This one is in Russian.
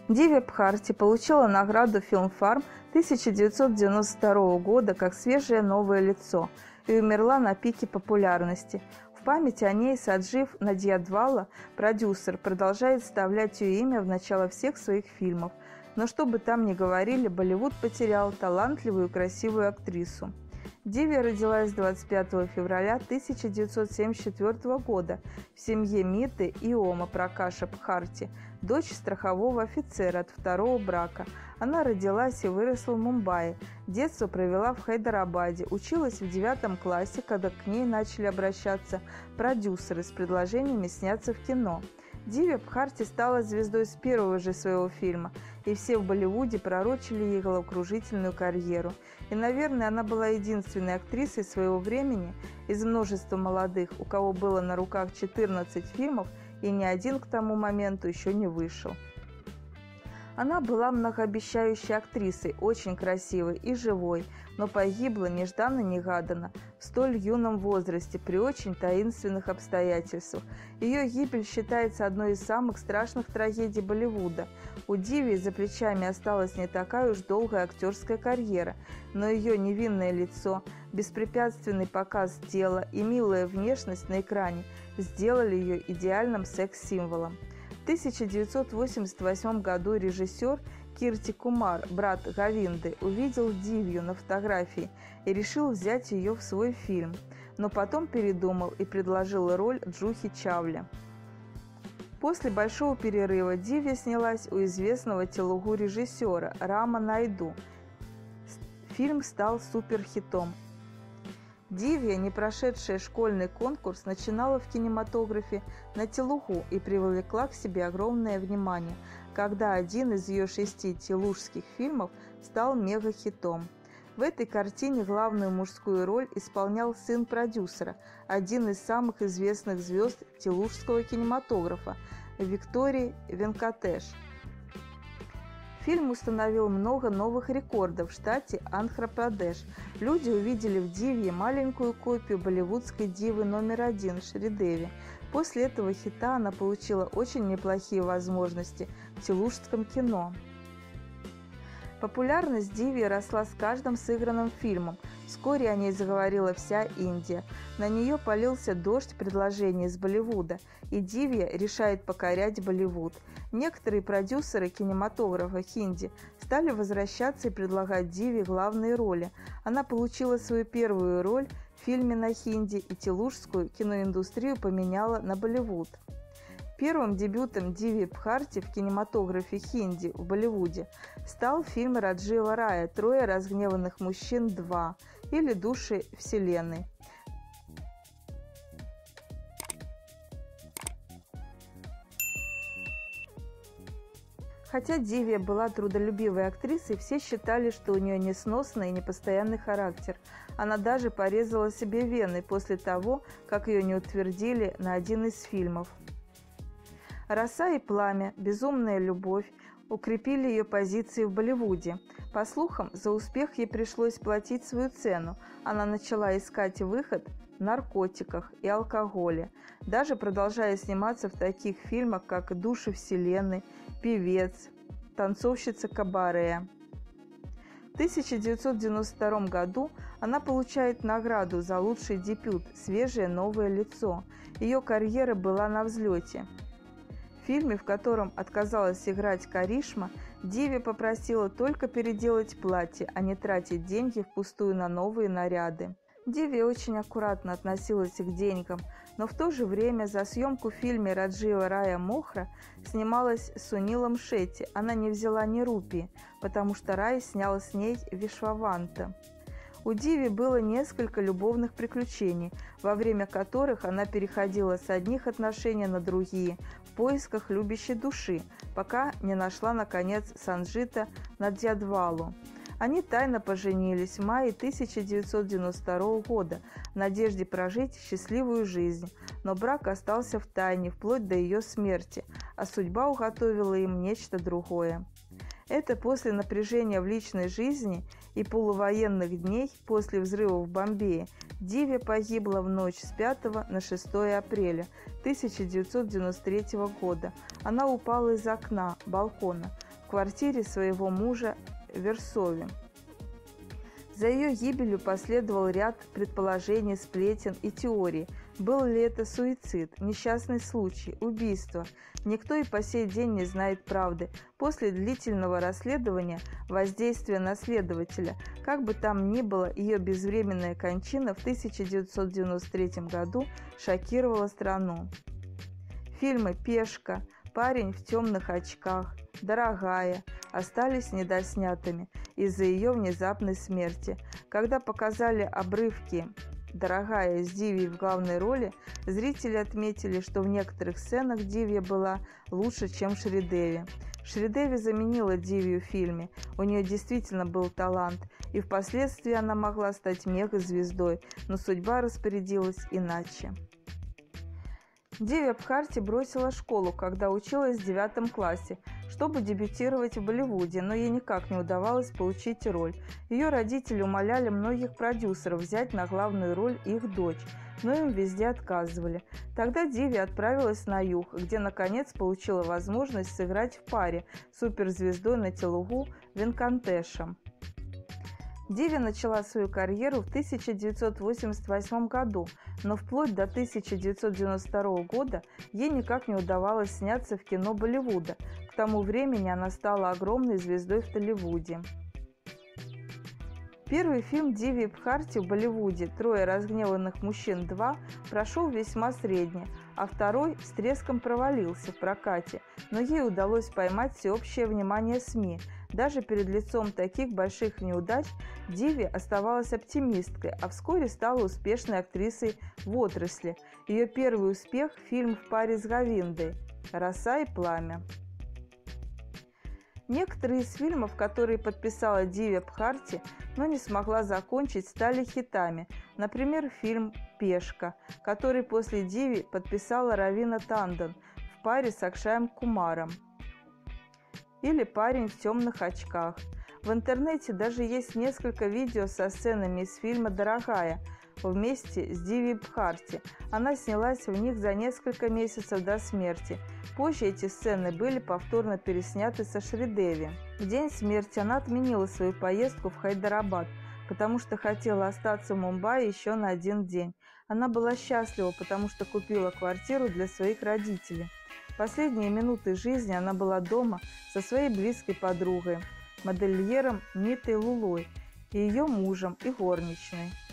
Дивья Бхарти получила награду Filmfare 1992 года как свежее новое лицо и умерла на пике популярности. В память о ней Саджив Надьядвала, продюсер, продолжает вставлять ее имя в начало всех своих фильмов. Но что бы там ни говорили, Болливуд потерял талантливую и красивую актрису. Дивья родилась 25 февраля 1974 года в семье Миты и Ома Пракаша Бхарти, дочь страхового офицера от второго брака. Она родилась и выросла в Мумбаи. Детство провела в Хайдарабаде, училась в 9 классе, когда к ней начали обращаться продюсеры с предложениями сняться в кино. Дивья Бхарти стала звездой с первого же своего фильма, и все в Болливуде пророчили ей головокружительную карьеру. И, наверное, она была единственной актрисой своего времени из множества молодых, у кого было на руках 14 фильмов, и ни один к тому моменту еще не вышел. Она была многообещающей актрисой, очень красивой и живой, но погибла нежданно-негаданно в столь юном возрасте при очень таинственных обстоятельствах. Ее гибель считается одной из самых страшных трагедий Болливуда. У Дивьи за плечами осталась не такая уж долгая актерская карьера, но ее невинное лицо, беспрепятственный показ тела и милая внешность на экране сделали ее идеальным секс-символом. В 1988 году режиссер Кирти Кумар, брат Говинды, увидел Дивью на фотографии и решил взять ее в свой фильм, но потом передумал и предложил роль Джухи Чавле. После большого перерыва Дивья снялась у известного телугу-режиссера Рама Найду. Фильм стал суперхитом. Дивья, не прошедшая школьный конкурс, начинала в кинематографе на телугу и привлекла к себе огромное внимание, когда один из ее 6 телугских фильмов стал мегахитом. В этой картине главную мужскую роль исполнял сын продюсера, один из самых известных звезд телугского кинематографа – Виктори Венкатеш. Фильм установил много новых рекордов в штате Андхра-Прадеш. Люди увидели в Дивье маленькую копию болливудской дивы номер 1 Шридеви. После этого хита она получила очень неплохие возможности в телугском кино. Популярность Дивьи росла с каждым сыгранным фильмом. Вскоре о ней заговорила вся Индия. На нее полился дождь предложений из Болливуда, и Дивья решает покорять Болливуд. Некоторые продюсеры кинематографа хинди стали возвращаться и предлагать Дивье главные роли. Она получила свою первую роль в фильме на хинди и телугскую киноиндустрию поменяла на Болливуд. Первым дебютом Дивьи Бхарти в кинематографе хинди в Болливуде стал фильм Раджива Рая «Трое разгневанных мужчин 2» или «Души Вселенной». Хотя Дивья была трудолюбивой актрисой, все считали, что у нее несносный и непостоянный характер. Она даже порезала себе вены после того, как ее не утвердили на один из фильмов. «Роса и пламя», «Безумная любовь» укрепили ее позиции в Болливуде. По слухам, за успех ей пришлось платить свою цену. Она начала искать выход в наркотиках и алкоголе, даже продолжая сниматься в таких фильмах, как «Души Вселенной», «Певец», «Танцовщица кабаре». В 1992 году она получает награду за лучший дебют «Свежее новое лицо». Ее карьера была на взлете. В фильме, в котором отказалась играть Каришма, Дивья попросила только переделать платье, а не тратить деньги впустую на новые наряды. Дивья очень аккуратно относилась к деньгам, но в то же время за съемку в фильме Раджива Рая Мохра снималась с Сунилом Шетти. Она не взяла ни рупии, потому что Рай снял с ней Вишваванта. У Дивьи было несколько любовных приключений, во время которых она переходила с одних отношений на другие в поисках любящей души, пока не нашла, наконец, Санджита Надьядвалу. Они тайно поженились в мае 1992 года в надежде прожить счастливую жизнь, но брак остался в тайне вплоть до ее смерти, а судьба уготовила им нечто другое. Это после напряжения в личной жизни и полувоенных дней после взрыва в Бомбее Дивья погибла в ночь с 5 на 6 апреля 1993 года. Она упала из окна балкона. квартире своего мужа в Версове. За ее гибелью последовал ряд предположений, сплетен и теорий. Был ли это суицид, несчастный случай, убийство? Никто и по сей день не знает правды. После длительного расследования, воздействия на следователя, как бы там ни было, ее безвременная кончина в 1993 году шокировала страну. Фильмы «Пешка», «Парень в темных очках», «Дорогая» остались недоснятыми из-за ее внезапной смерти. Когда показали обрывки «Дорогая» с Дивией в главной роли, зрители отметили, что в некоторых сценах Дивия была лучше, чем Шридеви. Шридеви заменила Дивию в фильме, у нее действительно был талант, и впоследствии она могла стать мегазвездой, но судьба распорядилась иначе. Дивия Бхарти бросила школу, когда училась в 9 классе, чтобы дебютировать в Болливуде, но ей никак не удавалось получить роль. Ее родители умоляли многих продюсеров взять на главную роль их дочь, но им везде отказывали. Тогда Дивия отправилась на юг, где наконец получила возможность сыграть в паре с суперзвездой на Телугу Венкатешем. Дивия начала свою карьеру в 1988 году, но вплоть до 1992 года ей никак не удавалось сняться в кино Болливуда. К тому времени она стала огромной звездой в Толливуде. Первый фильм Дивии Бхарти в Болливуде «Трое разгневанных мужчин 2» прошел весьма средне, а второй с треском провалился в прокате, но ей удалось поймать всеобщее внимание СМИ. Даже перед лицом таких больших неудач Диви оставалась оптимисткой, а вскоре стала успешной актрисой в отрасли. Ее первый успех – фильм в паре с Говиндой «Роса и пламя». Некоторые из фильмов, которые подписала Дивия Бхарти, но не смогла закончить, стали хитами. Например, фильм «Пешка», который после Диви подписала Равина Тандон в паре с Акшаем Кумаром. Или «Парень в темных очках». В интернете даже есть несколько видео со сценами из фильма «Дорогая» вместе с Дивией Бхарти. Она снялась в них за несколько месяцев до смерти. Позже эти сцены были повторно пересняты со Шридеви. В день смерти она отменила свою поездку в Хайдарабад, потому что хотела остаться в Мумбаи еще на один день. Она была счастлива, потому что купила квартиру для своих родителей. В последние минуты жизни она была дома со своей близкой подругой, модельером Нитой Лулой, и ее мужем и горничной.